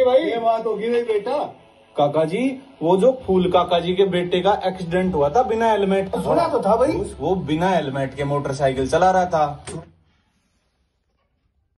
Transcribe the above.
भाई ये बात होगी नहीं बेटा। काका जी, वो जो फूल काका जी के बेटे का एक्सीडेंट हुआ था बिना हेलमेट, सुना तो था भाई। वो बिना हेलमेट के मोटरसाइकिल चला रहा था।